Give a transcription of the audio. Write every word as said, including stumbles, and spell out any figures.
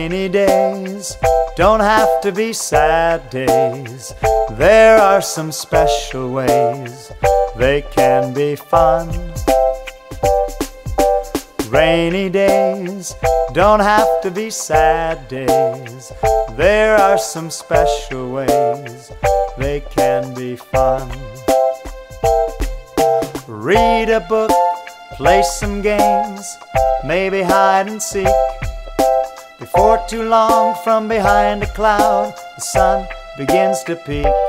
Rainy days don't have to be sad days. There are some special ways they can be fun. Rainy days don't have to be sad days. There are some special ways they can be fun. Read a book, play some games, maybe hide and seek. Before too long, from behind a cloud, the sun begins to peek.